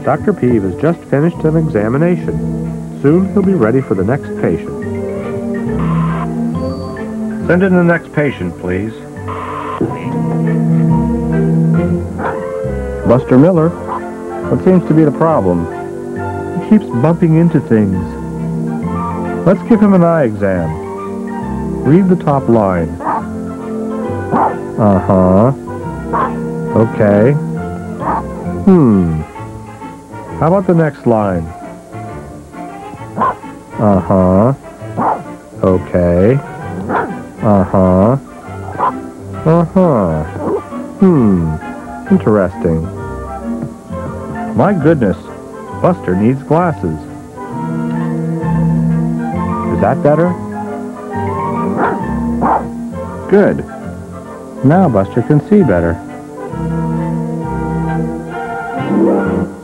Dr. Peeve has just finished an examination. Soon he'll be ready for the next patient. Send in the next patient, please. Buster Miller, what seems to be the problem? He keeps bumping into things. Let's give him an eye exam. Read the top line. Uh-huh. Okay. How about the next line? Uh-huh. Okay. Uh-huh. Uh-huh. Interesting. My goodness, Buster needs glasses. Is that better? Good. Now Buster can see better.